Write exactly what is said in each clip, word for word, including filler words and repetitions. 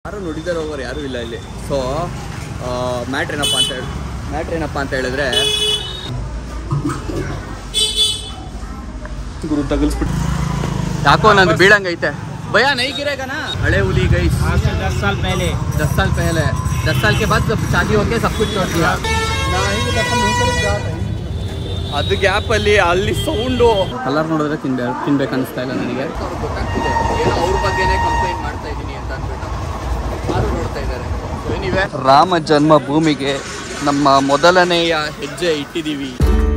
ಯಾರು ನುಡಿದಾರ ಹೋಗೋರು ಯಾರೂ ಇಲ್ಲ ಇಲ್ಲಿ. ಸೊ ಮ್ಯಾಟ್ರ್ ಏನಪ್ಪ ಅಂತ ಹೇಳಿ ಮ್ಯಾಟ್ರ್ ಏನಪ್ಪ ಅಂತ ಹೇಳಿದ್ರೆ ಗುರು ತಗಲ್ಸ್ಬಿಟ್ಟು ಯಾಕೋ ನಂದು ಬೀಳಂಗೈತೆ ಭಯ ನೈ ಗಿರೇಗನ. ಹಳೆ ಹುಲಿ ಗೈಸ್ दस साल पहले दस साल पहले दस साल के बाद शादी होके सब कुछ छोड़ दिया. ಅದು ಗ್ಯಾಪಲ್ಲಿ ಅಲ್ಲಿ ಸೌಂಡು ಕಲರ್ ನೋಡಿದ್ರೆ ತಿನ್ಬೇ ತಿನ್ಬೇಕು ಅನಿಸ್ತಾ ಇಲ್ಲ ನನಗೆ. ಗೊತ್ತಾಗ್ತಿದೆ ಏನೋ ಅವ್ರ ಬಗ್ಗೆನೇ ಕಂಪ್ಲೇಂಟ್ ಮಾಡ್ತಾ ಇದ್ದೀನಿ ಅಂತ ಅಂದ್ಬಿಟ್ಟು ಯಾರು ನೋಡ್ತಾ ಇದ್ದಾರೆ. ನೀವೇ ರಾಮ ಜನ್ಮ ಭೂಮಿಗೆ ನಮ್ಮ ಮೊದಲನೆಯ ಹೆಜ್ಜೆ ಇಟ್ಟಿದ್ದೀವಿ.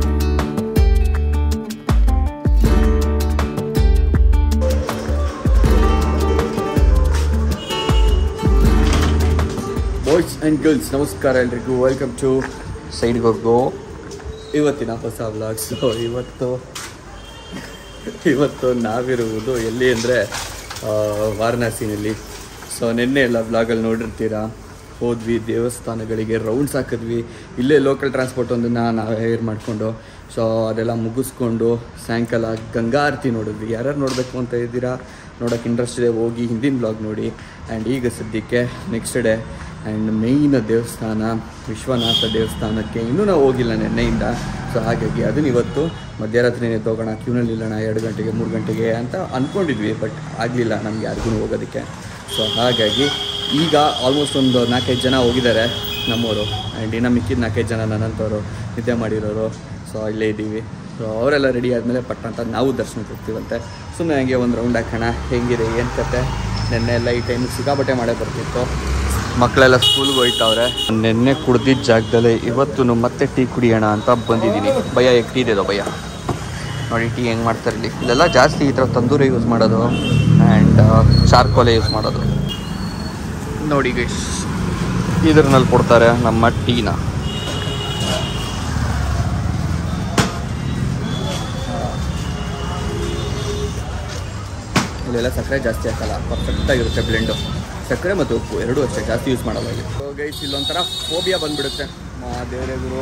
ಬಾಯ್ಸ್ ಆ್ಯಂಡ್ ಗರ್ಲ್ಸ್ ನಮಸ್ಕಾರ ಎಲ್ರಿಗೂ. Welcome to side go. ಇವತ್ತಿನ ಹೊಸ ವ್ಲಾಗ್. ಸೊ ಇವತ್ತು ಇವತ್ತು ನಾವಿರುವುದು ಎಲ್ಲಿ ಅಂದರೆ ವಾರಣಾಸಿನಲ್ಲಿ. ಸೊ ನಿನ್ನೆ ಎಲ್ಲ ವ್ಲಾಗಲ್ಲಿ ನೋಡಿರ್ತೀರ, ಹೋದ್ವಿ ದೇವಸ್ಥಾನಗಳಿಗೆ ರೌಂಡ್ಸ್ ಹಾಕಿದ್ವಿ. ಇಲ್ಲೇ ಲೋಕಲ್ ಟ್ರಾನ್ಸ್ಪೋರ್ಟ್ ಒಂದನ್ನು ನಾವೇ ಹೇರ್ ಮಾಡಿಕೊಂಡು ಸೊ ಅದೆಲ್ಲ ಮುಗಿಸ್ಕೊಂಡು ಸಾಯಂಕಾಲ ಗಂಗಾ ಆರತಿ ನೋಡಿದ್ವಿ. ಯಾರ್ಯಾರು ನೋಡಬೇಕು ಅಂತ ಇದ್ದೀರಾ, ನೋಡೋಕ್ಕೆ ಇಂಟ್ರೆಸ್ಟ್ ಇದೆ ಹೋಗಿ ಹಿಂದಿನ ಬ್ಲಾಗ್ ನೋಡಿ. ಆ್ಯಂಡ್ ಈಗ ಸದ್ಯಕ್ಕೆ ನೆಕ್ಸ್ಟ್ ಡೇ ಆ್ಯಂಡ್ ಮೇಯ್ನ್ ದೇವಸ್ಥಾನ ವಿಶ್ವನಾಥ ದೇವಸ್ಥಾನಕ್ಕೆ ಇನ್ನೂ ನಾವು ಹೋಗಿಲ್ಲ ನೆನ್ನೆಯಿಂದ. ಸೊ ಹಾಗಾಗಿ ಅದನ್ನ ಇವತ್ತು ಮಧ್ಯರಾತ್ರಿನೇ ತಗೋಣ, ಕ್ಯೂನಲ್ಲಿ ಇಲ್ಲೋಣ ಎರಡು ಗಂಟೆಗೆ ಮೂರು ಗಂಟೆಗೆ ಅಂತ ಅಂದ್ಕೊಂಡಿದ್ವಿ. ಬಟ್ ಆಗಲಿಲ್ಲ ನಮ್ಗೆ ಯಾರಿಗೂ ಹೋಗೋದಕ್ಕೆ. ಸೊ ಹಾಗಾಗಿ ಈಗ ಆಲ್ಮೋಸ್ಟ್ ಒಂದು ನಾಲ್ಕೈದು ಜನ ಹೋಗಿದ್ದಾರೆ ನಮ್ಮವರು. ಆ್ಯಂಡ್ ಇನ್ನು ಮಿಕ್ಕಿದ ನಾಲ್ಕೈದು ಜನ ನನ್ನಂಥವ್ರು ನಿದ್ದೆ ಮಾಡಿರೋರು. ಸೊ ಇಲ್ಲೇ ಇದ್ದೀವಿ. ಸೊ ಅವರೆಲ್ಲ ರೆಡಿ ಆದಮೇಲೆ ಪಟ್ಟ ಅಂತ ನಾವು ದರ್ಶನಕ್ಕೆ ಹೋಗ್ತೀವಂತೆ. ಸುಮ್ಮನೆ ಹಂಗೆ ಒಂದು ರೌಂಡ್ ಹಾಕೋಣ, ಹೆಂಗಿದೆ ಏನು ಕತೆ. ನೆನ್ನೆ ಎಲ್ಲ ಈ ಟೈಮಿಗೆ ಸಿಕ್ಕಾಪಟ್ಟೆ ಮಾಡೇ ಬರ್ತಿತ್ತು. ಮಕ್ಕಳೆಲ್ಲ ಸ್ಕೂಲ್ಗೆ ಹೋಯ್ತವ್ರೆ. ನೆನ್ನೆ ಕುಡ್ದಿದ್ದ ಜಾಗದಲ್ಲೇ ಇವತ್ತು ಮತ್ತೆ ಟೀ ಕುಡಿಯೋಣ ಅಂತ ಬಂದಿದ್ದೀನಿ. ಭಯ ಹೇಗೆ ಟೀ ಇದೆಯೋ ಭಯ ನೋಡಿ ಟೀ ಹೆಂಗೆ ಮಾಡ್ತಾರೆ ಇಲ್ಲಿ. ಇಲ್ಲೆಲ್ಲ ಜಾಸ್ತಿ ಈ ಥರ ತಂದೂರಿ ಯೂಸ್ ಮಾಡೋದು ಆ್ಯಂಡ್ ಚಾರ್ಕೋಲೆ ಯೂಸ್ ಮಾಡೋದು ನೋಡಿ ಗೈಸ್. ಇದ್ರಲ್ಲಿ ಕೊಡ್ತಾರೆ ನಮ್ಮ ಟೀನ. ಇಲ್ಲೆಲ್ಲ ಸಕ್ಕರೆ ಜಾಸ್ತಿ ಹಾಕಲ್ಲ, ಪರ್ಫೆಕ್ಟಾಗಿರುತ್ತೆ ಬ್ಲೆಂಡು. ಸಕ್ಕರೆ ಮತ್ತು ಉಪ್ಪು ಎರಡೂ ಅಷ್ಟೇ, ಜಾಸ್ತಿ ಯೂಸ್ ಮಾಡೋಲ್ಲ ಇಲ್ಲಿ. ಸೊ ಗೈಸ್ ಇಲ್ಲೊಂಥರ ಫೋಬಿಯಾ ಬಂದುಬಿಡುತ್ತೆ. ದೇವರೇ ಗುರು.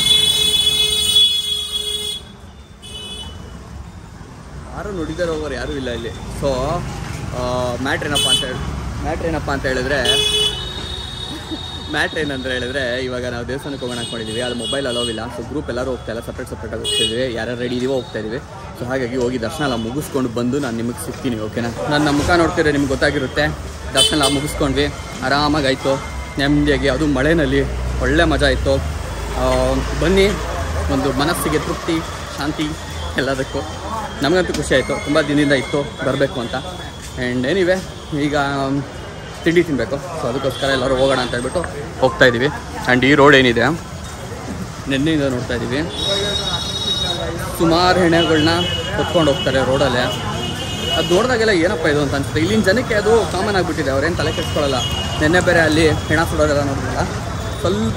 ಯಾರು ನುಡಿದಾರ ಹೋಗೋರು ಯಾರೂ ಇಲ್ಲ ಇಲ್ಲಿ. ಸೊ ಮ್ಯಾಟ್ರ್ ಏನಪ್ಪ ಅಂತ ಹೇಳಿ ಮ್ಯಾಟ್ರ್ ಏನಪ್ಪ ಅಂತ ಹೇಳಿದ್ರೆ ಮ್ಯಾಟ್ರ್ ಏನಂತ ಹೇಳಿದ್ರೆ ಇವಾಗ ನಾವು ದೇವಸ್ಥಾನಕ್ಕೆ ಹೋಗೋಣ ಅಂದ್ಕೊಂಡಿದ್ದೀವಿ. ಅದು ಮೊಬೈಲ್ ಅಲೋವಿಲ್ಲ. ಸೊ ಗ್ರೂಪ್ ಎಲ್ಲರೂ ಹೋಗ್ತಾ ಇಲ್ಲ, ಸಪ್ರೇಟ್ ಸಪ್ರೇಟಾಗಿ ಹೋಗ್ತಾಯಿದ್ದೀವಿ. ಯಾರ್ಯಾರು ರೆಡಿ ಇದೀವೋ ಹೋಗ್ತಾ ಇದ್ದೀವಿ. ಸೊ ಹಾಗಾಗಿ ಹೋಗಿ ದರ್ಶನ ಎಲ್ಲ ಮುಗಿಸ್ಕೊಂಡು ಬಂದು ನಾನು ನಿಮಗೆ ಸಿಗ್ತೀನಿ. ಓಕೆನಾ? ನನ್ನ ಮುಖ ನೋಡ್ತಿದ್ರೆ ನಿಮ್ಗೆ ಗೊತ್ತಾಗಿರುತ್ತೆ. ದರ್ಶನ ಎಲ್ಲ ಮುಗಿಸ್ಕೊಂಡ್ವಿ, ಆರಾಮಾಗಿ ಆಯಿತು, ನೆಮ್ಮದಿಯಾಗಿ. ಅದು ಮಳೆಯಲ್ಲಿ ಒಳ್ಳೆ ಮಜಾ ಇತ್ತು. ಬನ್ನಿ, ಒಂದು ಮನಸ್ಸಿಗೆ ತೃಪ್ತಿ, ಶಾಂತಿ ಎಲ್ಲದಕ್ಕೂ. ನಮಗಂತೂ ಖುಷಿ ಆಯಿತು, ತುಂಬ ದಿನದಿಂದ ಇತ್ತು ಬರಬೇಕು ಅಂತ. ಆ್ಯಂಡ್ ಏನಿವೆ ಈಗ ತಿಂಡಿ ತಿನ್ನಬೇಕು. ಸೊ ಅದಕ್ಕೋಸ್ಕರ ಎಲ್ಲರೂ ಹೋಗೋಣ ಅಂತ ಹೇಳ್ಬಿಟ್ಟು ಹೋಗ್ತಾಯಿದ್ದೀವಿ. ಆ್ಯಂಡ್ ಈ ರೋಡ್ ಏನಿದೆ ನೆನ್ನೆಯಿಂದ ನೋಡ್ತಾ ಇದ್ದೀವಿ, ಸುಮಾರು ಹೆಣೆಗಳನ್ನ ಹೊತ್ಕೊಂಡು ಹೋಗ್ತಾರೆ ರೋಡಲ್ಲೇ. ಅದು ನೋಡಿದಾಗೆಲ್ಲ ಏನಪ್ಪ ಇದು ಅಂತ ಅನಿಸುತ್ತೆ. ಇಲ್ಲಿನ ಜನಕ್ಕೆ ಅದು ಕಾಮನ್ ಆಗಿಬಿಟ್ಟಿದೆ, ಅವ್ರೇನು ತಲೆ ಕೆಡಿಸ್ಕೊಳ್ಳಲ್ಲ. ನೆನ್ನೆ ಬೇರೆ ಅಲ್ಲಿ ಹೆಣ ಸುಡೋದೆಲ್ಲ ನೋಡಿದ್ರಲ್ಲ, ಸ್ವಲ್ಪ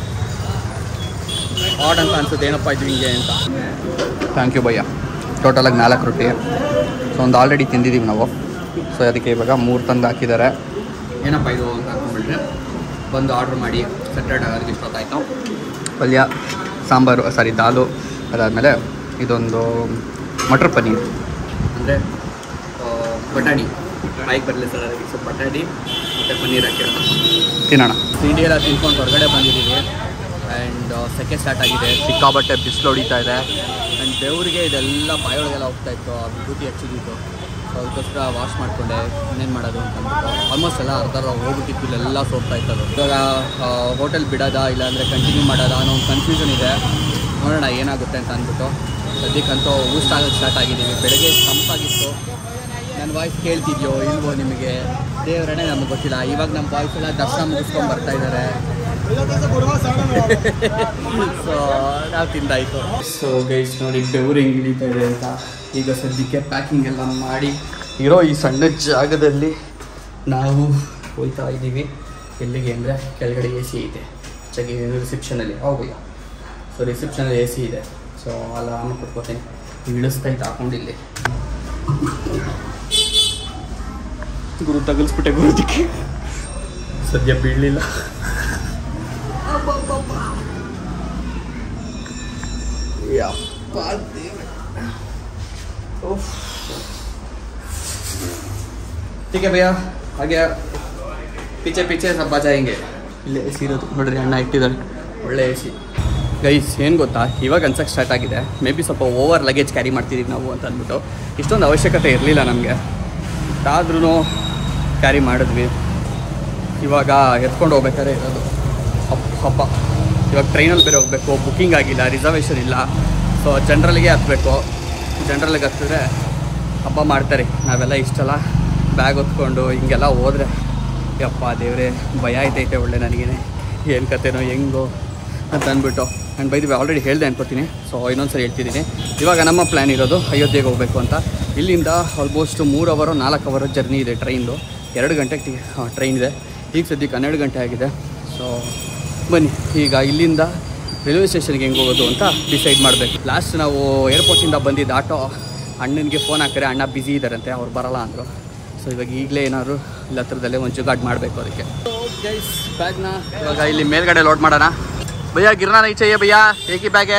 ಆಡ್ ಅಂತ ಅನಿಸುತ್ತೆ, ಏನಪ್ಪ ಇದು ಹಿಂಗೆ ಅಂತ. Thank you bhaiya. ಟೋಟಲಾಗಿ ನಾಲ್ಕು ರೊಟ್ಟಿ. ಸೊ ಒಂದು ಆಲ್ರೆಡಿ ತಿಂದಿದ್ದೀವಿ ನಾವು. ಸೊ ಅದಕ್ಕೆ ಇವಾಗ ಮೂರು ತಂದು ಹಾಕಿದ್ದಾರೆ. ಏನಪ್ಪ ಇದು ಅಂತ ಅಂದ್ಕೊಂಡ್ಬಿಟ್ರೆ ಬಂದು ಆರ್ಡ್ರ್ ಮಾಡಿ ಸಪ್ರೇಟ್ ಆಗೋದಕ್ಕೆ ಇಷ್ಟೊತ್ತಾಯಿತು. ಪಲ್ಯ, ಸಾಂಬಾರು, ಸಾರಿ ದಾಲು, ಅದಾದಮೇಲೆ ಇದೊಂದು ಮಟರ್ ಪನ್ನೀರ್ ಅಂದರೆ ಬಟಾಣಿ ಬಾಯಿಗೆ ಬರಲಿ ಸರ್. ಅದಕ್ಕೆ ಸ್ವಲ್ಪ ಬಟಾಣಿ ಮತ್ತು ಪನ್ನೀರ್ ಹಾಕಿರೋದು ತಿನ್ನೋಣ. ತಿಂಡಿ ಎಲ್ಲ ತಿನ್ಕೊಂಡು ಹೊರಗಡೆ ಬಂದಿದ್ದೀವಿ. ಆ್ಯಂಡ್ ಸೆಕೆ ಸ್ಟಾರ್ಟ್ ಆಗಿದೆ, ಸಿಕ್ಕಾಬಟ್ಟೆ ಬಿಸಿಲು ಹೊಡಿತಾ ಇದೆ. ಆ್ಯಂಡ್ ಬೆವರಿಗೆ ಇದೆಲ್ಲ ಬಾಯೊಳಗೆಲ್ಲ ಹೋಗ್ತಾಯಿತ್ತು, ಆ ವಿಭೂತಿ ಹಚ್ಚಿದ್ದು. ಸೊ ಅದಕ್ಕೋಸ್ಕರ ವಾಶ್ ಮಾಡಿಕೊಂಡೆ, ಇನ್ನೇನು ಮಾಡೋದು ಅಂತ ಅಂದ್ಬಿಟ್ಟು. ಆಲ್ಮೋಸ್ಟ್ ಎಲ್ಲ ಅರ್ಧ ಹೋಗ್ಬಿಟ್ಟಿತ್ತು, ಇಲ್ಲೆಲ್ಲ ಸೋಗ್ತಾ ಇತ್ತು. ಇವಾಗ ಹೋಟೆಲ್ ಬಿಡೋದಾ ಇಲ್ಲಾಂದರೆ ಕಂಟಿನ್ಯೂ ಮಾಡೋದಾ ಅನ್ನೋ ಒಂದು ಕನ್ಫ್ಯೂಷನ್ ಇದೆ. ನೋಡೋಣ ಏನಾಗುತ್ತೆ ಅಂತ ಅಂದ್ಬಿಟ್ಟು. ಸದ್ಯಕ್ಕಂತೂ ಊಟ ಆಗೋಕ್ಕೆ ಸ್ಟಾರ್ಟ್ ಆಗಿದ್ದೀವಿ. ಬೆಳಗ್ಗೆ ತಂಪಾಗಿತ್ತು. ನನ್ನ ವಾಯ್ಸ್ ಕೇಳ್ತಿದ್ಯೋ ಇಲ್ವೋ ನಿಮಗೆ ದೇವರೇ ನಮಗೆ ಗೊತ್ತಿಲ್ಲ. ಇವಾಗ ನಮ್ಮ ಬಾಯ್ಸ್ ಎಲ್ಲ ದರ್ಶನ ಮುಗಿಸ್ಕೊಂಡು ಬರ್ತಾ ಇದ್ದಾರೆ. ಸೊ ನಾವು ತಿಂದಾಯಿತು. ಸೊ ಗೈಸ್ ನೋಡಿ ಬೆವರು ಹೆಂಗೆ ಹಿಡಿತಾ ಇದೆ ಅಂತ. ಈಗ ಸದ್ಯಕ್ಕೆ ಪ್ಯಾಕಿಂಗ್ ಎಲ್ಲ ಮಾಡಿ ಇರೋ ಈ ಸಣ್ಣ ಜಾಗದಲ್ಲಿ ನಾವು ಹೋಗ್ತಾ ಇದ್ದೀವಿ. ಎಲ್ಲಿಗೆ ಅಂದರೆ ಕೆಳಗಡೆ ಎ ಸಿ ಇದೆ, ಚೆನ್ನಾಗಿ ರಿಸೆಪ್ಷನಲ್ಲಿ ಹೋಗಿ. ಸೊ ರಿಸೆಪ್ಷನಲ್ಲಿ ಎ ಸಿ ಇದೆ. ಸೊ ಅಲ್ಲ ಆಮೇಲೆ ಕೊಟ್ಕೋತೀನಿ, ಇಳಿಸ್ತಾ ಇತ್ತು ಹಾಕೊಂಡಿಲ್ಲಿ. ಗುರು ತಗಲ್ಸ್ಬಿಟ್ಟೆ ಗುರುದಿಕ್ಕೆ. ಸದ್ಯ ಬೀಳಲಿಲ್ಲ. ठीक है भैया आ गया. ಪಿಚೆ ಪಿಚೆ ಸಬ್ಬ ಜಾಯಿಂಗೆ. ಇಲ್ಲೇ ಎ ಸಿ ಇರೋದು ನೋಡ್ರಿ, ಅಣ್ಣ ಇಟ್ಟಿದ್ದಾರೆ ಒಳ್ಳೆ ಎ ಸಿ. ಗೈಸ್ ಏನು ಗೊತ್ತಾ, ಇವಾಗ ಅನ್ಸಕ್ಕೆ ಸ್ಟಾರ್ಟ್ ಆಗಿದೆ, ಮೇ ಬಿ ಸ್ವಲ್ಪ ಓವರ್ ಲಗೇಜ್ ಕ್ಯಾರಿ ಮಾಡ್ತಿದ್ದೀವಿ ನಾವು ಅಂತ ಅಂದ್ಬಿಟ್ಟು. ಇಷ್ಟೊಂದು ಅವಶ್ಯಕತೆ ಇರಲಿಲ್ಲ ನಮಗೆ, ಆದ್ರೂ ಕ್ಯಾರಿ ಮಾಡಿದ್ವಿ. ಇವಾಗ ಎತ್ಕೊಂಡು ಹೋಗ್ಬೇಕಾದ್ರೆ ಇರೋದು ಹಬ್ಬ ಹಬ್ಬ. ಇವಾಗ ಟ್ರೈನಲ್ಲಿ ಬೇರೆ ಹೋಗಬೇಕು, ಬುಕ್ಕಿಂಗ್ ಆಗಿಲ್ಲ, ರಿಸರ್ವೇಷನ್ ಇಲ್ಲ. ಸೊ ಜನ್ರಲ್ಗೆ ಹತ್ತಬೇಕು. ಜನ್ರಲ್ಗೆ ಹತ್ತಿದ್ರೆ ಹಬ್ಬ ಮಾಡ್ತಾರೆ. ನಾವೆಲ್ಲ ಇಷ್ಟೆಲ್ಲ ಬ್ಯಾಗ್ ಹೊತ್ಕೊಂಡು ಹಿಂಗೆಲ್ಲ ಹೋದರೆ ಯಪ್ಪ ದೇವರೇ ಭಯ ಆಯ್ತೈತೆ ಒಳ್ಳೆ ನನಗೇನೆ, ಏನು ಕತೆನೋ ಹೆಂಗೋ ಅಂತ ಅಂದ್ಬಿಟ್ಟು. ಆ್ಯಂಡ್ ಬೈದ್ವಿ ಆಲ್ರೆಡಿ ಹೇಳಿದೆ ಅನ್ಕೋತೀನಿ, ಸೊ ಇನ್ನೊಂದು ಸರಿ ಹೇಳ್ತಿದ್ದೀನಿ. ಇವಾಗ ನಮ್ಮ ಪ್ಲ್ಯಾನ್ ಇರೋದು ಅಯೋಧ್ಯೆಗೆ ಹೋಗಬೇಕು ಅಂತ. ಇಲ್ಲಿಂದ ಆಲ್ಮೋಸ್ಟ್ ಮೂರು ಅವರು ನಾಲ್ಕು ಅವರ್ ಜರ್ನಿ ಇದೆ ಟ್ರೈನ್ದು. ಎರಡು ಗಂಟೆಗೆ ಟ್ರೈನ್ ಇದೆ. ಈಗ ಸದ್ಯಕ್ಕೆ ಹನ್ನೆರಡು ಗಂಟೆ ಆಗಿದೆ. ಸೊ ಬನ್ನಿ ಈಗ ಇಲ್ಲಿಂದ ರೈಲ್ವೆ ಸ್ಟೇಷನ್ಗೆ ಹೆಂಗೆ ಹೋಗೋದು ಅಂತ ಡಿಸೈಡ್ ಮಾಡಬೇಕು. ಲಾಸ್ಟ್ ನಾವು ಏರ್ಪೋರ್ಟಿಂದ ಬಂದಿದ್ದು ಆಟೋ ಅಣ್ಣನಿಗೆ ಫೋನ್ ಹಾಕಿದ್ರೆ ಅಣ್ಣ ಬ್ಯುಸಿ ಇದ್ದಾರಂತೆ, ಅವ್ರು ಬರೋಲ್ಲ ಅಂದರು. ಸೊ ಇವಾಗ ಈಗಲೇ ಏನಾದ್ರು ಇಲ್ಲ ಹತ್ರದಲ್ಲೇ ಒಂದು ಜುಗಾಡ್ ಮಾಡಬೇಕು ಅದಕ್ಕೆ. ಗೈಸ್ ಬ್ಯಾಗ್ನ ಇವಾಗ ಇಲ್ಲಿ ಮೇಲ್ಗಡೆ ಲೋಡ್ ಮಾಡೋಣ. ಭಯ್ಯ ಗಿರ್ನಾ ನೈ चाहिए ಭಯ್ಯ, एक ही बैग है.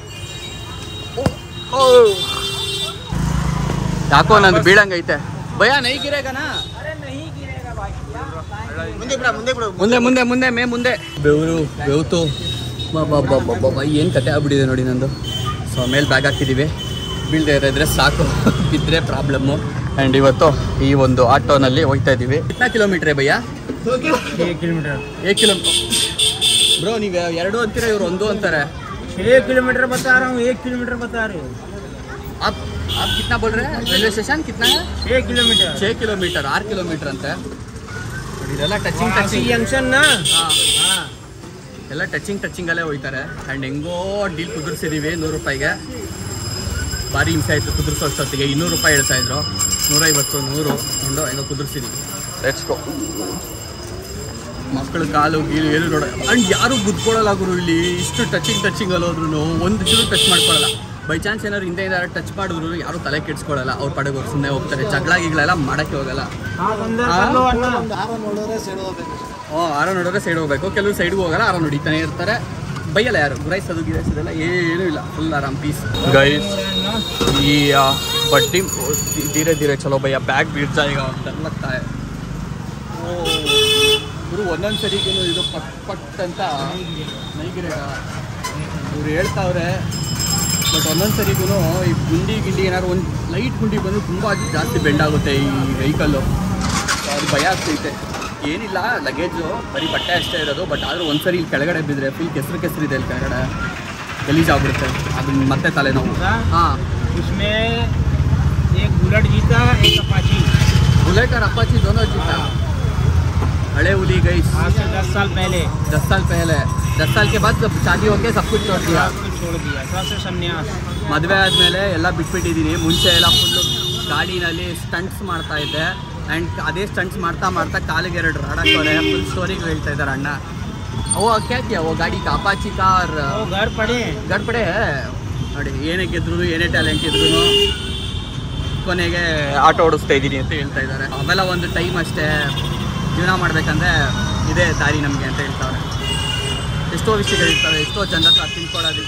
ಯಾಕೋ ನಂದು ಬೀಳಂಗೈತೆ ಭಯ್ಯ, ನೈ ಗಿರೇಗನಾ? ಮುಂದೆ ಮುಂದೆ ಮುಂದೆ ಮೇ ಮುಂದೆ. ಬೆವರು ಬೆವ್ತು ಬಾಬಾ ಏನು ಕತೆ ಆಗ್ಬಿಟ್ಟಿದೆ ನೋಡಿ ನಂದು. ಸೊ ಮೇಲೆ ಬ್ಯಾಗ್ ಹಾಕಿದ್ದೀವಿ, ಬೀಳದೆ ಇರೋದ್ರೆ ಸಾಕು, ಬಿದ್ದರೆ ಪ್ರಾಬ್ಲಮ್ಮು. ಆ್ಯಂಡ್ ಇವತ್ತು ಈ ಒಂದು ಆಟೋನಲ್ಲಿ ಹೋಗ್ತಾ ಇದ್ದೀವಿ. ಎಷ್ಟಾ ಕಿಲೋಮೀಟ್ರೇ ಭಯ್ಯ? ಕಿಲೋಮೀಟರ್ ಏಕ್ ಕಿಲೋಮೀಟರ್ ಬ್ರೋ. ನೀವು ಎರಡು ಅಂತೀರ, ಇವ್ರು ಒಂದು ಅಂತಾರೆ. एक किलोमीटर बता रहा हूँ, एक किलोमीटर बता रहे हो आप. आप कितना बोल रहे हैं? रेलवे स्टेशन कितना है? छः किलोमीटर. छः किलोमीटर ಆರು ಕಿಲೋಮೀಟರ್ ಅಂತೆ. ಇದೆಲ್ಲ ಟಚಿಂಗ್ ಟಚಿಂಗ್ ಜಂಕ್ಷನ್ ನಾ. ಹಾಂ, ಎಲ್ಲ ಟಚಿಂಗ್ ಟಚಿಂಗಲ್ಲೇ ಹೋಗ್ತಾರೆ. ಆ್ಯಂಡ್ ಹೆಂಗೋ ಡೀಲ್ ಕುದುರಿಸಿದ್ದೀವಿ ನೂರು ರೂಪಾಯಿಗೆ. ಭಾರಿ ಹಿಂಸೆ ಆಯಿತು ಕುದುರಿಸೋ ಅಷ್ಟೊತ್ತಿಗೆ. ಇನ್ನೂರು ರೂಪಾಯಿ ಹೇಳ್ತಾಯಿದ್ರು, ನೂರೈವತ್ತು ನೂರು ಒಂದು ಹೆಂಗೋ ಕುದುರಿಸಿದ್ದೀವಿ. Let's go. ಮಕ್ಕಳು ಕಾಲು ಗೀಲು ಏನು ನೋಡ. ಆ್ಯಂಡ್ ಯಾರೂ ಗುದ್ಕೊಳ್ಳಲ್ಲ ಗುರು ಇಲ್ಲಿ. ಇಷ್ಟು ಟಚಿಂಗ್ ಟಚಿಂಗ್ ಅಲ್ಲೋದ್ರೂ ಒಂದು ಚೂರು ಟಚ್ ಮಾಡ್ಕೊಳ್ಳಲ್ಲ. ಬೈ ಚಾನ್ಸ್ ಏನಾದ್ರು ಹಿಂದೆ ಏನಾದ್ರು ಟಚ್ ಮಾಡಿದ್ರು ಯಾರು ತಲೆ ಕೆಡ್ಸ್ಕೊಳ್ಳಲ್ಲ. ಅವ್ರ ಪಡೆಗೆ ಅವ್ರು ಸುಮ್ಮನೆ ಹೋಗ್ತಾರೆ. ಜಗಳ ಗಿಗಳೆಲ್ಲ ಮಾಡೋಕ್ಕೆ ಹೋಗಲ್ಲ. ಹ್ಞೂ, ಆರೋ ನೋಡಿದ್ರೆ ಸೈಡ್ ಹೋಗ್ಬೇಕು. ಕೆಲವರು ಸೈಡ್ಗೆ ಹೋಗಲ್ಲ, ಆರೋ ನೋಡಿತಾನೆ ಇರ್ತಾರೆ. ಬೈಯಲ್ಲ ಯಾರು, ಗುರೈಸೋದು ಗಿರೈಸೋದೆಲ್ಲ ಏನೂ ಇಲ್ಲ. ಫುಲ್ ಆರಾಮ್ ಪೀಸ್. ಗೈಸ್ ಈ ಬಡ್ಡಿ ಧೀರೆ ಧೀರೆ ಚಲೋ ಭಯ್ಯ, ಬ್ಯಾಗ್ ಬೀಳ್ತಾ ಈಗ ಅಂತ ಲಗ್ತಾ है. ಗುರು ಒಂದೊಂದು ಸರಿಗೂ ಇದು ಪಟ್ ಪಟ್ ಅಂತ ನೈಗಿರ ಇವ್ರು ಹೇಳ್ತಾವ್ರೆ. ಬಟ್ ಒಂದೊಂದು ಸರಿಗೂ ಈ ಗುಂಡಿ ಗಿಂಡಿ ಏನಾದ್ರು ಒಂದು ಲೈಟ್ ಗುಂಡಿ ಬಂದು ತುಂಬ ಜಾಸ್ತಿ ಬೆಂಡ್ ಆಗುತ್ತೆ ಈ ವೆಹಿಕಲ್ಲು. ಅದು ಭಯ ಆಗ್ತೈತೆ. ಏನಿಲ್ಲ, ಲಗೇಜು ಬರೀ ಬಟ್ಟೆ ಅಷ್ಟೇ ಇರೋದು. ಬಟ್ ಆದರೂ ಒಂದು ಸರಿ ಇಲ್ಲಿ ಕೆಳಗಡೆ ಬಿದ್ದರೆ ಫುಲ್ ಕೆಸರು ಕೆಸರು ಇದೆ ಇಲ್ಲಿ ಕೆಳಗಡೆ, ಗಲೀಜಾಗ್ಬಿಡುತ್ತೆ. ಅದನ್ನ ಮತ್ತೆ ತಲೆನೋವು. ಹಾಂ, उसमें एक बुलेट जीता, एक अपाची. बुलेट और अपाची दोनों जीता. हड़े उली गई आज से दस साल पहले. दस साल पहले दस साल के बाद जब शादी होके सब कुछ छोड़ दिया. सब कुछ छोड़ दिया, सबसे संन्यास. ಮದುವೆ ಆದಮೇಲೆ ಎಲ್ಲ ಬಿಟ್ಬಿಟ್ಟಿದ್ದೀನಿ. ಮುಂಚೆ ಎಲ್ಲ ಫುಲ್ಲು ಗಾಡಿನಲ್ಲಿ ಸ್ಟಂಟ್ಸ್ ಮಾಡ್ತಾ ಇದ್ದೆ. ಆ್ಯಂಡ್ ಅದೇ ಸ್ಟಂಟ್ಸ್ ಮಾಡ್ತಾ ಮಾಡ್ತಾ ಕಾಲಿಗೆ ಎರಡು ರಾಡಾಕೋರೆ. ಫುಲ್ ಸ್ಟೋರಿಗೆ ಹೇಳ್ತಾ ಇದ್ದಾರೆ ಅಣ್ಣ. वो क्या किया वो गाड़ी का अपाची का और वो घर पड़े घर पड़े है ನೋಡಿ. ಏನೇ ಗೆದ್ರು ಏನೇ ಟ್ಯಾಲೆಂಟ್ ಇದ್ರು ಕೊನೆಗೆ ಆಟೋ ಓಡಿಸ್ತಾ ಇದ್ದೀನಿ ಅಂತ ಹೇಳ್ತಾ ಇದ್ದಾರೆ. ಅವೆಲ್ಲ ಒಂದು ಟೈಮ್ ಅಷ್ಟೇ. ಜೀವನ ಮಾಡಬೇಕಂದ್ರೆ ಇದೇ ದಾರಿ ನಮಗೆ ಅಂತ ಹೇಳ್ತಾರೆ. ಎಷ್ಟೋ ವಿಷಯಗಳಿರ್ತವೆ, ಎಷ್ಟೋ ಜನ ಹತ್ರ ತಿಳ್ಕೊಳ್ಳೋದು.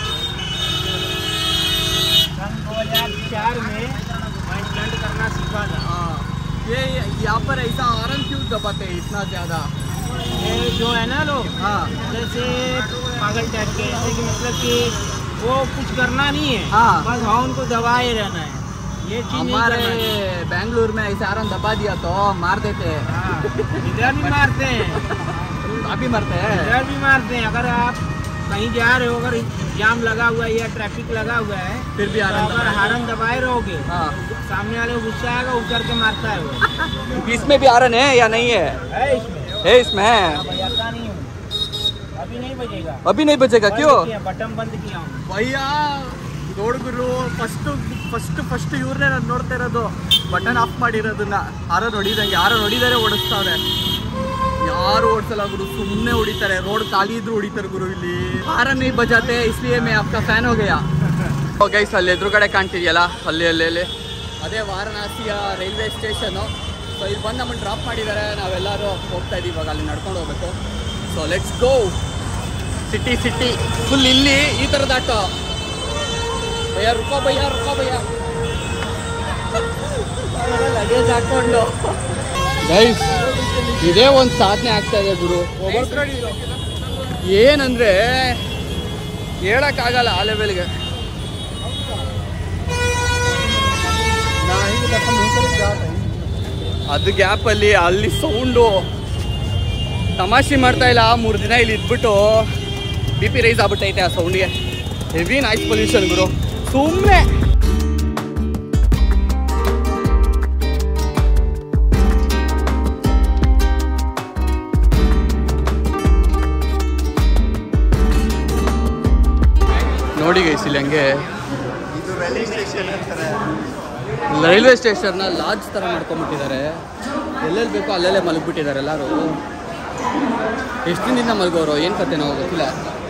सन दो हज़ार चार में मैं स्टंट करना सीखा था. हाँ, ये यहाँ पर ऐसा हॉर्न क्यों दबाते हैं इतना ज़्यादा? ये जो है ना लोग, हाँ, जैसे पागल टाइप के, ऐसे कि मतलब कि वो कुछ करना नहीं है. हाँ, बस हॉर्न को दबाए रहना है. ये चीज हमारे बेंगलुरु में ऐसे हॉर्न दबा दिया तो मार देते हैं. हाँ, इधर भी मारते हैं, अभी मरते हैं. इधर भी मारते हैं. अगर आप कहीं जा रहे हो, अगर जाम लगा हुआ है या ट्रैफिक लगा हुआ है, फिर भी तो हॉर्न अगर हॉर्न दबाए रहोगे, हाँ, सामने वाले को गुस्सा आएगा, उतर के मारता है वो. इसमें भी हॉर्न है या नहीं है? है इसमें, है इसमें. बजाता नहीं हूँ, अभी नहीं बजेगा. अभी नहीं बजेगा क्यों? बटन बंद किया हूँ भैया. ನೋಡ್ಗುರು ಫಸ್ಟ್ ಫಸ್ಟ್ ಫಸ್ಟ್ ಇವ್ರನ್ನೇ ನಾನು ನೋಡ್ತಾ ಇರೋದು. ಬಟನ್ ಆಫ್ ಮಾಡಿರೋದನ್ನ ಯಾರೋ ನೋಡಿದಂಗೆ, ಯಾರೋ ನೋಡಿದರೆ ಓಡಿಸ್ತಾವ್ರೆ. ಯಾರು ಓಡಿಸಲ್ಲ ಗುರು, ಸುಮ್ಮನೆ ಹೊಡಿತಾರೆ. ರೋಡ್ ಖಾಲಿ ಇದ್ರು ಹೊಡಿತಾರೆ ಗುರು. ಇಲ್ಲಿ ಹಾರನ್ नहीं बजाते इसलिए मैं आपका ಫ್ಯಾನ್ हो गया. ಗೈಸ್ ಅಲ್ಲಿ ಎದುರುಗಡೆ ಕಾಣ್ತಿದೆಯಲ್ಲ, ಅಲ್ಲಿ ಅಲ್ಲಿ ಅಲ್ಲಿ ಅದೇ ವಾರಣಾಸಿಯ ರೈಲ್ವೆ ಸ್ಟೇಷನು. ಸೊ ಇಲ್ಲಿ ಬಂದು ನಮ್ಮನ್ನು ಡ್ರಾಪ್ ಮಾಡಿದ್ದಾರೆ. ನಾವೆಲ್ಲರೂ ಹೋಗ್ತಾ ಇದ್ದೀವಿ ಇವಾಗ ಅಲ್ಲಿ ನಡ್ಕೊಂಡು ಹೋಗ್ಬೇಕು. So let's go. City city full ಇಲ್ಲಿ ಈ ಥರದ ಆಟೋ. ಭಯ್ಯ ರುಕೋ ಭಯ್ಯ ರುಕೋ ಭಯ್ಯ. ಲಗೇಜ್ ಹಾಕೊಂಡು ಗೈಸ್ ಇದೇ ಒಂದು ಸಾಧನೆ ಆಗ್ತಾ ಇದೆ ಗುರು. ಏನಂದ್ರೆ ಹೇಳಕ್ಕಾಗಲ್ಲ ಆ ಲೆವೆಲ್ಗೆ. ಅದು ಗ್ಯಾಪಲ್ಲಿ ಅಲ್ಲಿ ಸೌಂಡು ತಮಾಷೆ ಮಾಡ್ತಾ ಇಲ್ಲ. ಮೂರು ದಿನ ಇಲ್ಲಿ ಇದ್ಬಿಟ್ಟು ಬಿ ಪಿ ರೈಸ್ ಆಗ್ಬಿಟ್ಟೈತೆ ಆ ಸೌಂಡ್ಗೆ. ಹೆವಿ ನಾಯ್ಸ್ ಪೊಲ್ಯೂಷನ್ ಗುರು. ಸುಮ್ಮನೆ ನೋಡಿ ಗೈಸ್ ಇಲ್ಲಿ ಹಂಗೆ ಇದು ರೈಲ್ವೆ ಸ್ಟೇಷನ್ ಅಂತಾರೆ. ರೈಲ್ವೆ ಸ್ಟೇಷನ್ನ ಲಾಡ್ಜ್ ಥರ ಮಾಡ್ಕೊಂಡ್ಬಿಟ್ಟಿದ್ದಾರೆ. ಎಲ್ಲೆಲ್ಲಿ ಬೇಕೋ ಅಲ್ಲೆಲ್ಲೇ ಮಲಗಿಬಿಟ್ಟಿದ್ದಾರೆ ಎಲ್ಲರೂ. ಎಷ್ಟು ದಿನದಿಂದ ಮಲಗೋರು ಏನು ಕತೆ ನಾವು ಗೊತ್ತಿಲ್ಲ.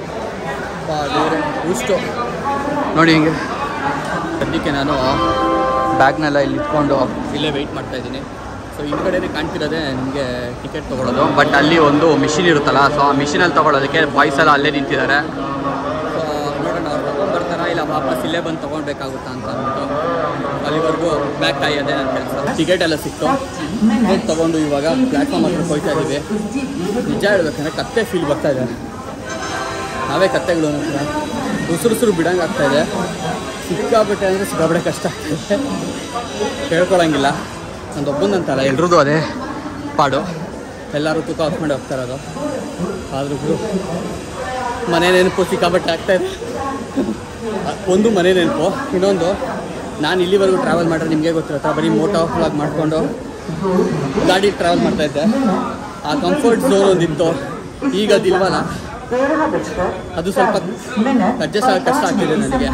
ಇಷ್ಟು ನೋಡಿ ಹಿಂಗೆ. ಸದ್ಯಕ್ಕೆ ನಾನು ಬ್ಯಾಗ್ನೆಲ್ಲ ಇಲ್ಲಿ ಇಟ್ಕೊಂಡು ಇಲ್ಲೇ ವೆಯ್ಟ್ ಮಾಡ್ತಾಯಿದ್ದೀನಿ. ಸೊ ಹಿಂದ್ಗಡೆನೇ ಕಾಣ್ತಿರೋದೆ ನಿಮಗೆ ಟಿಕೆಟ್ ತೊಗೊಳೋದು. ಬಟ್ ಅಲ್ಲಿ ಒಂದು ಮಿಷಿನ್ ಇರುತ್ತಲ್ಲ, ಸೊ ಆ ಮಿಷಿನಲ್ಲಿ ತೊಗೊಳೋದಕ್ಕೆ ಬಾಯ್ಸ್ ಎಲ್ಲ ಅಲ್ಲೇ ನಿಂತಿದ್ದಾರೆ. ಸೊ ನೋಡೋಣ ಅವ್ರು ತೊಗೊಂಡ್ಬರ್ತಾರಾ ಇಲ್ಲ ವಾಪಸ್ ಇಲ್ಲೇ ಬಂದು ತೊಗೊಳ್ಬೇಕಾಗುತ್ತಾ ಅಂತ ಅಂದ್ಬಿಟ್ಟು ಅಲ್ಲಿವರೆಗೂ ಬ್ಯಾಗ್ ಕಾಯೋದೇ ನನ್ನ ಕೆಲಸ. ಟಿಕೆಟ್ ಎಲ್ಲ ಸಿಕ್ತು. ಟಿಕೆಟ್ ತೊಗೊಂಡು ಇವಾಗ ಪ್ಲ್ಯಾಟ್ಫಾರ್ಮ್ ಹತ್ರ ಹೋಗ್ತಾ ಇದ್ದೀವಿ. ನಿಜ ಹೇಳ್ಬೇಕಂದ್ರೆ ಕತ್ತೆ ಫೀಲ್ ಬರ್ತಾ ಇದೆ. ನಾವೇ ಕತ್ತೆಗಳು ಹತ್ರ ಉಸುರು ಉಸುರು ಬಿಡಂಗೆ ಆಗ್ತಾಯಿದೆ. ಸಿಕ್ಕಾಬಿಟ್ಟೆ ಅಂದರೆ ಸಿಕ್ಕಾಬಿಟ್ಟೆ ಕಷ್ಟ ಆಗ್ತಾಯಿದೆ. ಹೇಳ್ಕೊಳಂಗಿಲ್ಲ. ನಂದೊಬ್ಬಂದಂತಲ್ಲ, ಎಲ್ರದ್ದು ಅದೇ ಪಾಡು. ಎಲ್ಲರೂ ತೂಕ ಹಾಕ್ಕೊಂಡು ಹೋಗ್ತಾರದು. ಆದ್ರೂ ಮನೆ ನೆನಪು ಸಿಕ್ಕಾಬಟ್ಟೆ ಆಗ್ತಾಯಿದೆ. ಒಂದು ಮನೆ ನೆನಪು, ಇನ್ನೊಂದು ನಾನು ಇಲ್ಲಿವರೆಗೂ ಟ್ರಾವೆಲ್ ಮಾಡಿದ್ರೆ ನಿಮಗೆ ಗೊತ್ತಿರುತ್ತೆ, ಬರೀ ಮೋಟೋ ವ್ಲಾಗ್ ಮಾಡಿಕೊಂಡು ಗಾಡಿ ಟ್ರಾವೆಲ್ ಮಾಡ್ತಾಯಿದ್ದೆ. ಆ ಕಂಫರ್ಟ್ ಝೋನ್ ಒಂದಿತ್ತು, ಈಗ ಅದಿಲ್ವಲ್ಲ. ಅದು ಸ್ವಲ್ಪ ಅಡ್ಜಸ್ಟ್ ಆಗ ಕಷ್ಟ ಆಗ್ತಿದೆ ನನಗೆ.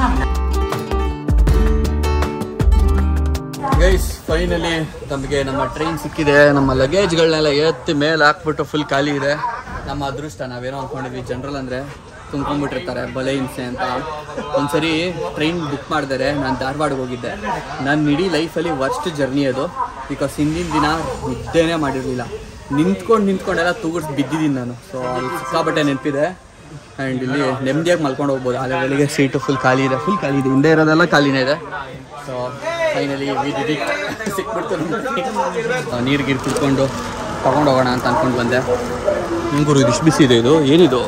ಗೈಸ್ ಫೈನಲಿ ನಮಗೆ ನಮ್ಮ ಟ್ರೈನ್ ಸಿಕ್ಕಿದೆ. ನಮ್ಮ ಲಗೇಜ್ಗಳನ್ನೆಲ್ಲ ಎತ್ತಿ ಮೇಲೆ ಹಾಕ್ಬಿಟ್ಟು ಫುಲ್ ಖಾಲಿ ಇದೆ. ನಮ್ಮ ಅದೃಷ್ಟ. ನಾವೇನೋ ಅಂದ್ಕೊಂಡಿದ್ವಿ ಜನರಲ್ ಅಂದರೆ ತುಂಬ್ಕೊಂಡ್ಬಿಟ್ಟಿರ್ತಾರೆ ಬಲೆ ಹಿಂಸೆ ಅಂತ. ಒಂದ್ಸರಿ ಟ್ರೈನ್ ಬುಕ್ ಮಾಡಿದರೆ ನಾನು ಧಾರವಾಡಕ್ಕೆ ಹೋಗಿದ್ದೆ. ನನ್ನ ಇಡೀ ಲೈಫಲ್ಲಿ ವರ್ಸ್ಟ್ ಜರ್ನಿ ಅದು. ಬಿಕಾಸ್ ಹಿಂದಿನ ದಿನ ನಿದ್ದೆನೇ ಮಾಡಿರಲಿಲ್ಲ. ನಿಂತ್ಕೊಂಡು ನಿಂತ್ಕೊಂಡೆಲ್ಲ ತೂಗಿಸ್ ಬಿದ್ದಿದ್ದೀನಿ ನಾನು. ಸೊ ಅದು ಸಿಕ್ಕಾಬಟ್ಟೆ ನೆನಪಿದೆ. ಆ್ಯಂಡ್ ಇಲ್ಲಿ ನೆಮ್ಮದಿಯಾಗಿ ಮಲ್ಕೊಂಡು ಹೋಗ್ಬೋದು. ಆ ಲೆವೆಲ್ಗೆ ಸೀಟು ಫುಲ್ ಖಾಲಿ ಇದೆ. ಫುಲ್ ಖಾಲಿ ಇದೆ. ಹಿಂದೆ ಇರೋದೆಲ್ಲ ಖಾಲಿನೇ ಇದೆ. ಸೊ ಫೈನಲಿ ವಿಧಿ ಸಿಕ್ಬಿಡ್ತು. ನೀರು ಗೀರು ಕುಡ್ಕೊಂಡು ತೊಗೊಂಡು ಹೋಗೋಣ ಅಂತ ಅಂದ್ಕೊಂಡು ಬಂದೆ. ಹಿಂಗೂರು ಇದು ಇಷ್ಟು ಬಿಸಿ ಇದೆ. ಇದು ಏನಿದು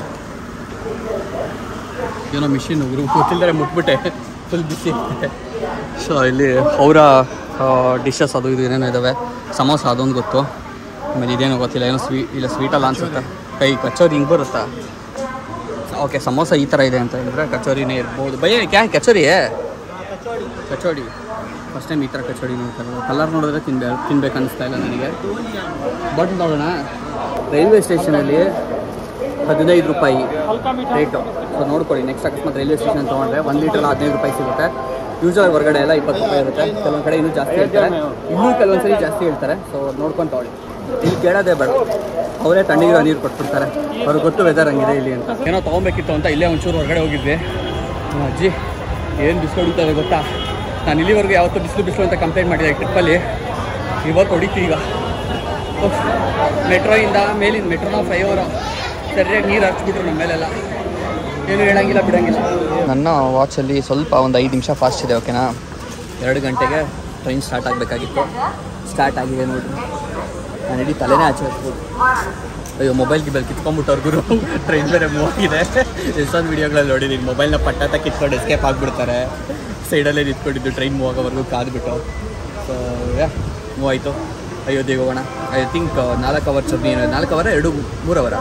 ಏನೋ ಮಿಷಿನ್ ಗುರು ಗೊತ್ತಿಲ್ಲದೆ ಮುಟ್ಬಿಟ್ಟೆ. ಫುಲ್ ಬಿಸಿ. ಸೊ ಇಲ್ಲಿ ಅವರ ಡಿಶಸ್ ಅದು ಇದು ಏನೇನೋ ಇದ್ದಾವೆ. ಸಮೋಸ ಅದೊಂದು ಗೊತ್ತು. ಆಮೇಲೆ ಇದೇನೋ ಗೊತ್ತಿಲ್ಲ, ಏನೋ ಸ್ವೀ ಇಲ್ಲ ಸ್ವೀಟಲ್ಲ ಅನ್ಸುತ್ತೆ. ಕೈ ಕಚೋರಿ ಹಿಂಗೆ ಬರುತ್ತಾ? ಓಕೆ, ಸಮೋಸ ಈ ಥರ ಇದೆ ಅಂತ ಹೇಳಿದ್ರೆ ಕಚೋರಿನೇ ಇರ್ಬೋದು. ಭಯ ಕ್ಯಾ ಕಚೋರಿಯೇ? ಕಚೋಡಿ ಫಸ್ಟ್ ಟೈಮ್ ಈ ಥರ ಕಚೋಡಿ ನೋಡ್ತಾರೆ. ಕಲರ್ ನೋಡಿದ್ರೆ ತಿನ್ಬೇಕು ತಿನ್ಬೇಕು ಅನ್ನಿಸ್ತಾ ಇಲ್ಲ ನನಗೆ. ಬಟ್ ನೋಡೋಣ, ರೈಲ್ವೆ ಸ್ಟೇಷನಲ್ಲಿ ಹದಿನೈದು ರೂಪಾಯಿ ರೇಟು. ಸೊ ನೋಡ್ಕೊಳ್ಳಿ, ನೆಕ್ಸ್ಟ್ ಅಕಸ್ಮಾತ್ ರೈಲ್ವೆ ಸ್ಟೇಷನ್ ತೊಗೊಂಡ್ರೆ ಒಂದು ಲೀಟ್ರಲ್ಲಿ ಹದಿನೈದು ರೂಪಾಯಿ ಸಿಗುತ್ತೆ. ಯೂಶುವಲ್ ಹೊರಗಡೆ ಎಲ್ಲ ಇಪ್ಪತ್ತು ರೂಪಾಯಿ ಇರುತ್ತೆ. ಕೆಲವೊಂದು ಕಡೆ ಇನ್ನೂ ಜಾಸ್ತಿ ಹೇಳ್ತಾರೆ, ಇನ್ನೂ ಕೆಲವೊಂದು ಸರಿ ಜಾಸ್ತಿ ಹೇಳ್ತಾರೆ. ಸೊ ನೋಡ್ಕೊಂಡು ತೊಗೊಳ್ಳಿ. ಇಲ್ಲಿ ಕೇಳೋದೇ ಬೇಡ, ಅವರೇ ತಣ್ಣಗಿರೋ ನೀರು ಕೊಟ್ಬಿಡ್ತಾರೆ. ಅವ್ರಿಗೆ ಗೊತ್ತು ವೆದರ್ ಹಂಗಿದೆ ಇಲ್ಲಿ ಅಂತ. ಏನೋ ತೊಗೊಬೇಕಿತ್ತು ಅಂತ ಇಲ್ಲೇ ಒಂಚೂರು ಹೊರಗಡೆ ಹೋಗಿದ್ವಿ. ಅಜ್ಜಿ ಏನು ಬಿಸಿಲು ಹೊಡಿತಾರೆ ಗೊತ್ತಾ? ನಾನು ಇಲ್ಲಿವರೆಗೂ ಯಾವತ್ತೂ ಬಿಸಿಲು ಬಿಸಿಲು ಅಂತ ಕಂಪ್ಲೇಂಟ್ ಮಾಡಿದೆ ಟ್ರಿಪ್ಪಲ್ಲಿ. ಇವತ್ತು ಹೊಡಿತೀವಿ. ಈಗ ಮೆಟ್ರೋಯಿಂದ ಮೇಲಿಂದ ಮೆಟ್ರೋನ ಫ್ಲೈ ಓವರ್ ಸರಿಯಾಗಿ ನೀರು ಹಚ್ಬಿಟ್ರು ನಮ್ಮ ಮೇಲೆಲ್ಲ. ಏನು ಹೇಳಂಗಿಲ್ಲ ಬಿಡೋಂಗಿಲ್ಲ. ನನ್ನ ವಾಚಲ್ಲಿ ಸ್ವಲ್ಪ ಒಂದು ಐದು ನಿಮಿಷ ಫಾಸ್ಟ್ ಇದೆ. ಓಕೆನಾ? ಎರಡು ಗಂಟೆಗೆ ಟ್ರೈನ್ ಸ್ಟಾರ್ಟ್ ಆಗಬೇಕಾಗಿತ್ತು. ಸ್ಟಾರ್ಟ್ ಆಗಿದೆ ನೋಡಿರಿ. ನಾನು ಇಡೀ ತಲೆನೇ ಆಚೆ ಹಚ್ಬೋದು. ಅಯ್ಯೋ, ಮೊಬೈಲ್ ಗಿಬೈಲ್ ಕಿತ್ಕೊಂಡ್ಬಿಟ್ಟವ್ರು ಗುರು. ಟ್ರೈನ್ ಬೇರೆ ಮೂವ್ ಆಗಿದೆ. ಎಷ್ಟೊಂದು ವೀಡಿಯೋಗಳಲ್ಲಿ ನೋಡಿದ್ದೀನಿ. ಮೊಬೈಲ್ನ ಪಟ್ಟಾತ ಕಿತ್ಕೊಂಡು ಎಸ್ಕೇಪ್ ಆಗಿಬಿಡ್ತಾರೆ. ಸೈಡಲ್ಲೇ ನಿಂತ್ಕೊಂಡಿದ್ದು ಟ್ರೈನ್ ಮೂವ್ ಆಗೋವರೆಗೂ ಕಾದ್ಬಿಟ್ಟು. ಸೊ ಮೂವ್ ಆಯಿತು. ಅಯೋಧ್ಯೆಗೆ ಹೋಗೋಣ. ಐ ಥಿಂಕ್ ನಾಲ್ಕು ಅವರ್ ಜರ್ನಿ. ನಾಲ್ಕು ಅವರ ಎರಡು ಮೂರು ಅವರ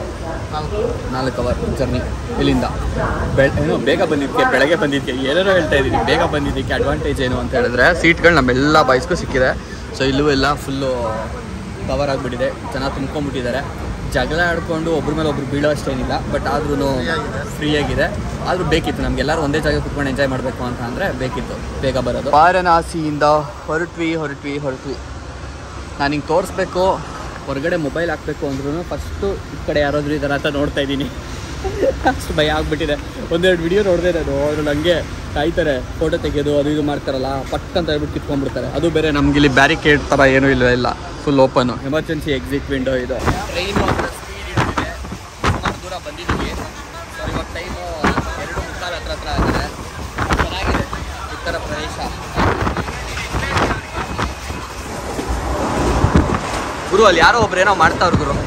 ನಾಲ್ಕು ಅವರ್ ಜರ್ನಿ ಇಲ್ಲಿಂದ. ಬೆ ಏನೋ ಬೇಗ ಬಂದಿದ್ದಕ್ಕೆ, ಬೆಳಗ್ಗೆ ಬಂದಿದ್ದಕ್ಕೆ ಏನೇನೋ ಹೇಳ್ತಾ ಇದ್ದೀನಿ. ಬೇಗ ಬಂದಿದ್ದಕ್ಕೆ ಅಡ್ವಾಂಟೇಜ್ ಏನು ಅಂತ ಹೇಳಿದ್ರೆ ಸೀಟ್ಗಳು ನಮ್ಮೆಲ್ಲ ಬಾಯ್ಸ್ಗೂ ಸಿಕ್ಕಿದೆ. ಸೊ ಇಲ್ಲೂ ಎಲ್ಲ ಫುಲ್ಲು ಕವರ್ ಆಗಿಬಿಟ್ಟಿದೆ. ಜನ ತುಂಬ್ಕೊಂಡ್ಬಿಟ್ಟಿದ್ದಾರೆ. ಜಗಳ ಆಡ್ಕೊಂಡು ಒಬ್ರ ಮೇಲೆ ಒಬ್ರು ಬೀಳೋ ಅಷ್ಟೇನಿಲ್ಲ. ಬಟ್ ಆದ್ರೂ ಫ್ರೀಯಾಗಿದೆ. ಆದರೂ ಬೇಕಿತ್ತು ನಮಗೆಲ್ಲರೂ ಒಂದೇ ಜಾಗ ಕುತ್ಕೊಂಡು ಎಂಜಾಯ್ ಮಾಡಬೇಕು ಅಂತ ಅಂದರೆ ಬೇಕಿತ್ತು ಬೇಗ ಬರೋದು. ವಾರಣಾಸಿಯಿಂದ ಹೊರಟ್ವಿ ಹೊರಟ್ವಿ ಹೊರಟ್ವಿ ನಾನು ಹಿಂಗೆ ತೋರಿಸ್ಬೇಕು, ಹೊರಗಡೆ ಮೊಬೈಲ್ ಹಾಕಬೇಕು ಅಂದ್ರೂ ಫಸ್ಟು ಈ ಕಡೆ ಯಾರಾದರೂ ಇದ್ದಾರೆ ಅಂತ ನೋಡ್ತಾ ಇದ್ದೀನಿ. ಅಷ್ಟು ಭಯ ಆಗಿಬಿಟ್ಟಿದೆ. ಒಂದೆರಡು ವಿಡಿಯೋ ನೋಡಿದೆ ನಾನು. ಅದ್ರಲ್ಲಿ ಹಂಗೆ ಕಾಯ್ತಾರೆ, ಫೋಟೋ ತೆಗೆಯೋದು ಅದು ಇದು ಮಾಡ್ತಾರಲ್ಲ, ಪಟ್ ಅಂತ ಹೇಳ್ಬಿಟ್ಟು ಕಿತ್ಕೊಂಡ್ಬಿಡ್ತಾರೆ. ಅದು ಬೇರೆ ನಮಗಿಲ್ಲಿ ಬ್ಯಾರಿಕೇಡ್ ಥರ ಏನೂ ಇಲ್ಲ, ಇಲ್ಲ full open. Emergency exit window ಇದು. ಟ್ರೈನು ಹತ್ರ ಸ್ಪೀಡ್ ಇಟ್ಟಿದೆ. ಸುಮಾರು ದೂರ ಬಂದಿದ್ದೀವಿ. ಇವಾಗ ಟೈಮು ಎರಡು ಮುಕ್ಕಾಲು ಹತ್ರ ಹತ್ರ ಆಗಿದೆ. ಚೆನ್ನಾಗಿದೆ ಉತ್ತರ ಪ್ರದೇಶ. ಗುರು ಅಲ್ಲಿ ಯಾರೋ ಒಬ್ರು ಏನೋ ಮಾಡ್ತಾವ್ರು ಗುರು.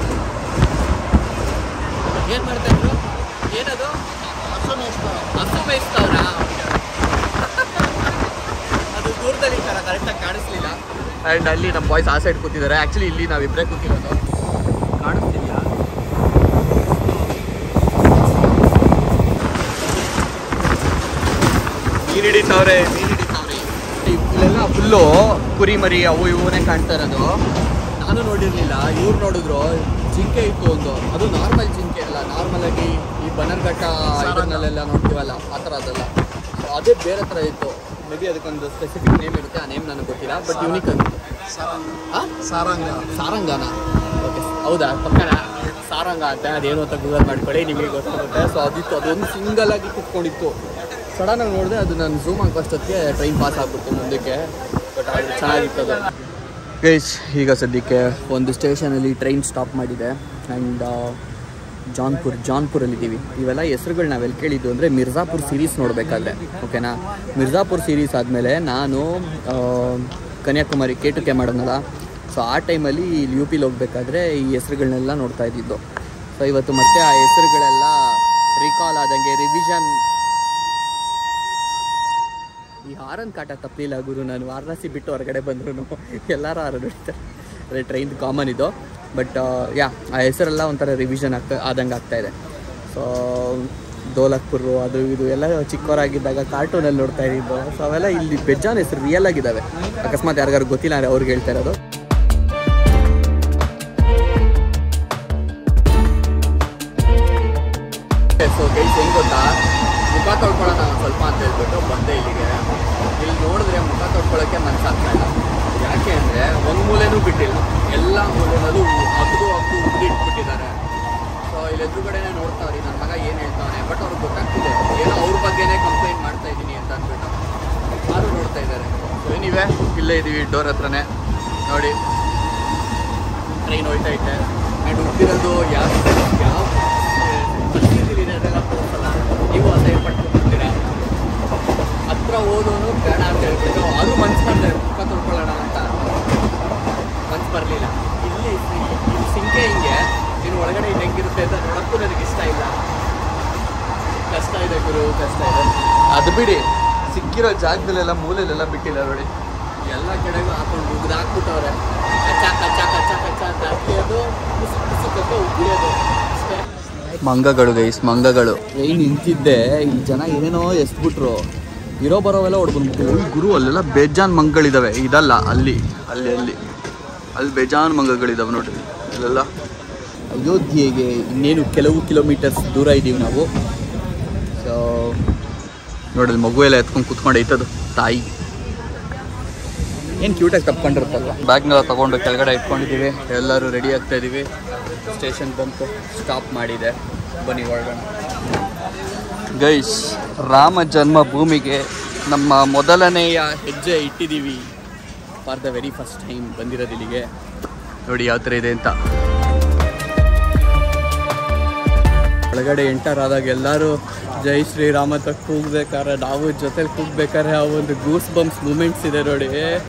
ಏನು ಮಾಡ್ತಾ ಇದ್ರು? ಏನದು ಹಸು ಮೇಯಿಸ್ತಾವ್ರ? ಅದು ದೂರದಲ್ಲಿ ಸರ ಕರೆಕ್ಟಾಗಿ ಕಾಣಿಸ್ಲಿಲ್ಲ. ಆ್ಯಂಡ್ ಅಲ್ಲಿ ನಮ್ಮ ಬಾಯ್ಸ್ ಆ ಸೈಡ್ ಕೂತಿದ್ದಾರೆ. ಆ್ಯಕ್ಚುಲಿ ಇಲ್ಲಿ ನಾವಿಬ್ಬರೇ ಕೂತಿರೋದು. ಕಾಣಿಸ್ತಿದ್ಯಾ? ನೀರು ಹಿಡಿತಾವ್ರೆ ನೀರು ಹಿಡಿತಾವ್ರೆ ಇಲ್ಲೆಲ್ಲ ಫುಲ್ಲು ಕುರಿ ಮರಿ ಅವು ಇವನೇ ಕಾಣ್ತಾ ಇರೋದು. ನಾನು ನೋಡಿರಲಿಲ್ಲ, ಇವ್ರು ನೋಡಿದ್ರು ಜಿಂಕೆ ಇತ್ತು ಒಂದು. ಅದು ನಾರ್ಮಲ್ ಜಿಂಕೆ ಅಲ್ಲ, ನಾರ್ಮಲ್ ಆಗಿ ಈ ಬನ್ನರ್ಘಟ್ಟ ಇದನ್ನೆಲ್ಲ ನೋಡ್ತೀವಲ್ಲ ಆ ಥರ ಅದಲ್ಲ. ಸೊ ಅದೇ ಬೇರೆ ಥರ ಇತ್ತು. ಮೇ ಬಿ ಅದಕ್ಕೊಂದು ಸ್ಪೆಸಿಫಿಕ್ ನೇಮ್ ಇರುತ್ತೆ, ಆ ನೇಮ್ ನನಗೆ ಗೊತ್ತಿಲ್ಲ, ಬಟ್ ಯೂನಿಕ್ ಆಗಿತ್ತು. ಸಾರಂಗ ಸಾರಂಗನ ಓಕೆ ಹೌದಾ ಪಕ್ಕನ ಸಾರಂಗ ಅಂತ ಅದೇನು ಅಂತ ಗೂಗಲ್ ಮಾಡ್ಕೊಳ್ಳಿ, ನಿಮಗೆ ಗೊತ್ತಾಗುತ್ತೆ. ಸೊ ಅದಿತ್ತು, ಅದೊಂದು ಸಿಂಗಲ್ ಆಗಿ ಕುತ್ಕೊಂಡಿತ್ತು. ಸಡನ್ನಾಗಿ ನೋಡಿದೆ, ಅದು ನಾನು ಝೂಮ್ ಹಾಕೋಷ್ಟೊತ್ತಿಗೆ ಟ್ರೈನ್ ಪಾಸ್ ಆಗ್ಬಿಡ್ತು ಮುಂದಕ್ಕೆ. ಬಟ್ ಅದು ಚೆನ್ನಾಗಿತ್ತು ಅದು. ಗೈಸ್ ಈಗ ಸದ್ಯಕ್ಕೆ ಒಂದು ಸ್ಟೇಷನಲ್ಲಿ ಟ್ರೈನ್ ಸ್ಟಾಪ್ ಮಾಡಿದೆ. ಆ್ಯಂಡ್ ಜಾನ್ಪುರ್ ಜಾನ್ಪುರಲ್ಲಿದ್ದೀವಿ. ಇವೆಲ್ಲ ಹೆಸ್ರುಗಳು ನಾವೆಲ್ಲಿ ಕೇಳಿದ್ದು ಅಂದರೆ ಮಿರ್ಜಾಪುರ್ ಸೀರೀಸ್ ನೋಡಬೇಕಾದ್ರೆ, ಓಕೆನಾ. ಮಿರ್ಜಾಪುರ್ ಸೀರೀಸ್ ಆದಮೇಲೆ ನಾನು ಕನ್ಯಾಕುಮಾರಿ ಕೆ ಟು ಕೆ ಮಾಡೋಣಲ್ಲ. ಸೊ ಆ ಟೈಮಲ್ಲಿ ಇಲ್ಲಿ ಯು ಪಿಲಿ ಹೋಗ್ಬೇಕಾದ್ರೆ ಈ ಹೆಸ್ರುಗಳನ್ನೆಲ್ಲ ನೋಡ್ತಾ ಇದ್ದಿದ್ದು. ಸೊ ಇವತ್ತು ಮತ್ತೆ ಆ ಹೆಸ್ರುಗಳೆಲ್ಲ ರಿಕಾಲ್ ಆದಂಗೆ ರಿವಿಷನ್. ಈ ಹಾರನ್ ಕಾಟ ತಪ್ಪಲಿಲ್ಲ ಗುರು. ನಾನು ವಾರಣಾಸಿ ಬಿಟ್ಟು ಹೊರಗಡೆ ಬಂದ್ರು ಎಲ್ಲರೂ ಹಾರನ್ ಹೊಡಿತಾರೆ. ಅದೇ ಟ್ರೈನ್ ಕಾಮನ್ ಇದು. ಬಟ್ ಯಾ ಆ ಹೆಸರೆಲ್ಲ ಒಂಥರ ರಿವಿಷನ್ ಆಗ್ತಾ ಆದಂಗೆ ಆಗ್ತಾಯಿದೆ. ಸೊ ದೋಲಕ್ಪುರು ಅದು ಇದು ಎಲ್ಲ ಚಿಕ್ಕವರಾಗಿದ್ದಾಗ ಕಾರ್ಟೂನಲ್ಲಿ ನೋಡ್ತಾ ಇದ್ದಿದ್ದು. ಸೊ ಅವೆಲ್ಲ ಇಲ್ಲಿ ಬೆಜ್ಜಾನ್ ಹೆಸರು ರಿಯಲ್ ಆಗಿದ್ದಾವೆ. ಅಕಸ್ಮಾತ್ ಯಾರಿಗಾರು ಗೊತ್ತಿಲ್ಲ ಅಂದರೆ ಅವ್ರಿಗೆ ಹೇಳ್ತಾ ಇರೋದು. ಸೊ ಗೈಸ್ ಹೆಂಗೆ ಗೊತ್ತಾ, ಮುಖ ತೊಳ್ಕೊಳ್ಳೋಣ ಸ್ವಲ್ಪ ಅಂತ ಹೇಳ್ಬಿಟ್ಟು ಬಂದೆ ಇಲ್ಲಿಗೆ. ಇಲ್ಲಿ ನೋಡಿದ್ರೆ ಮುಖ ತೊಳ್ಕೊಳ್ಳೋಕ್ಕೆ ಮನಸ್ಸಾಗ್ತಾ ಇಲ್ಲ. ಯಾಕೆ ಅಂದರೆ ಒಂದು ಮೂಲೆನೂ ಬಿಟ್ಟಿಲ್ಲ, ಎಲ್ಲ ಮೂಲೆನಲ್ಲೂ ಹಗ್ದು ಹಗ್ದು ಉಗ್ದು ಇಟ್ಬಿಟ್ಟಿದ್ದಾರೆ. ಸೊ ಇಲ್ಲಿ ಎದುರುಗಡೆನೇ ನೋಡ್ತಾವ್ರಿ ನನ್ನ ಮಗ ಏನು ಹೇಳ್ತಾನೆ. ಬಟ್ ಅವ್ರಿಗೆ ಗೊತ್ತಾಗ್ತಿದೆ ಏನೋ ಅವ್ರ ಬಗ್ಗೆನೇ ಕಂಪ್ಲೇಂಟ್ ಮಾಡ್ತಾ ಇದ್ದೀನಿ ಅಂತ ಅಂದ್ಬಿಟ್ಟು ಯಾರು ನೋಡ್ತಾ ಇದ್ದಾರೆ. ಸೊ ಏನಿವೆ ಇಲ್ಲೇ ಇದ್ದೀವಿ ಡೋರ್ ಹತ್ರನೇ ನೋಡಿ. ಟ್ರೈನ್ ಹೋಯ್ತಾ ಐತೆ. ಆ್ಯಂಡ್ ಹೋಗ್ತಿರೋದು ಯಾವ ಯಾವ ಪರಿಸ್ಥಿತಿಲಿದೆ ಅದೆಲ್ಲ ತೋರಿಸಲ್ಲ. ನೀವು ಅಸಹ್ಯ ಪಟ್ಕೊಳ್ತೀರಾ. ಹತ್ರ ಓದೋನು ಬೇಡ ಅಂತ ಹೇಳ್ಬಿಟ್ಟು ಅದು ಮನ್ಸು ಬಂದೆ ಮುಖ ತೊಳ್ಕೊಳ್ಳೋಣ ಅಂತ ಮನ್ಸು ಬರಲಿಲ್ಲ. ಇಲ್ಲಿ ಇಲ್ಲಿ ಸಿಂಕೆ ಹಿಂಗೆ ನೀನು ಒಳಗಡೆ ಇಲ್ಲಿ ಹೆಂಗಿರುತ್ತೆ ಅಂತ ನೋಡೋಕ್ಕೂ ನನಗೆ ಇಷ್ಟ ಇಲ್ಲ. ಕಷ್ಟ ಇದೆ ಗುರು, ಕಷ್ಟ ಇದೆ. ಅದು ಬಿಡಿ, ಸಿಕ್ಕಿರೋ ಜಾಗದಲ್ಲೆಲ್ಲ ಮೂಲೆಯಲ್ಲೆಲ್ಲ ಬಿಟ್ಟಿಲ್ಲ ನೋಡಿ. ಎಲ್ಲ ಕಡೆಗೂ ಹಾಕೊಂಡು ಉಗ್ದು ಹಾಕ್ಬಿಟ್ಟವ್ರೆ. ಕಚ್ಚ ಕಚ್ಚ ಕಚ್ಚ ಕಚ್ಚ ಅಂತ ಹಾಕಿಯೋದು, ಕುಸು ಕುಸುಕಕ್ಕೆ ಉಗಿಯೋದು ಅಷ್ಟೇ. ಮಂಗಗಳು ಗೈಸ್, ಮಂಗಗಳು. ಟ್ರೈನ್ ನಿಂತಿದ್ದೆ, ಈ ಜನ ಏನೇನೋ ಎಸ್ಬಿಟ್ರು. ಇರೋ ಬರೋವೆಲ್ಲ ಹೊಡ್ಬಂದ್ಬಿಟ್ಟು ಗುರು ಅಲ್ಲೆಲ್ಲ ಬೇಜಾನ್ ಮಂಗಗಳಿದ್ದಾವೆ. ಇದಲ್ಲ, ಅಲ್ಲಿ ಅಲ್ಲಿ ಅಲ್ಲಿ ಅಲ್ಲಿ ಬೇಜಾನ್ ಮಂಗಗಳಿದ್ದಾವೆ ನೋಡ್ರಿ ಇಲ್ಲೆಲ್ಲ. ಅಯೋಧ್ಯೆಗೆ ಇನ್ನೇನು ಕೆಲವು ಕಿಲೋಮೀಟರ್ಸ್ ದೂರ ಇದ್ದೀವಿ ನಾವು. ಸೊ ನೋಡಲ್ಲಿ ಮಗು ಎಲ್ಲ ಎತ್ಕೊಂಡು ಕೂತ್ಕೊಂಡು ಐತದು ತಾಯಿ. ಏನು ಕ್ಯೂಟಾಗಿ ತಪ್ಕೊಂಡಿರುತ್ತಲ್ವ. ಬ್ಯಾಗ್ನೆಲ್ಲ ತೊಗೊಂಡು ಕೆಳಗಡೆ ಇಟ್ಕೊಂಡಿದ್ದೀವಿ. ಎಲ್ಲರೂ ರೆಡಿ ಆಗ್ತಾ ಇದ್ದೀವಿ. ಸ್ಟೇಷನ್ ಬಂತು, ಸ್ಟಾಪ್ ಮಾಡಿದೆ. ಬನ್ನಿ ಒಳಗಡೆ. ಗೈಸ್, ರಾಮ ಜನ್ಮಭೂಮಿಗೆ ನಮ್ಮ ಮೊದಲನೆಯ ಹೆಜ್ಜೆ ಇಟ್ಟಿದ್ದೀವಿ. For the very first time ಬಂದಿರೋದು ಇಲ್ಲಿಗೆ. ನೋಡಿ ಯಾವ ಥರ ಇದೆ ಅಂತ. ಒಳಗಡೆ ಎಂಟರ್ ಆದಾಗ ಎಲ್ಲರೂ ಜೈ ಶ್ರೀರಾಮ ಅಂತ ಕೂಗ್ಬೇಕಾದ್ರೆ, ನಾವು ಜೊತೆಲಿ ಕೂಗ್ಬೇಕಾದ್ರೆ ಆ ಒಂದು ಗೂಸ್ ಬಂಪ್ಸ್ ಮೂಮೆಂಟ್ಸ್ ಇದೆ ನೋಡಿ.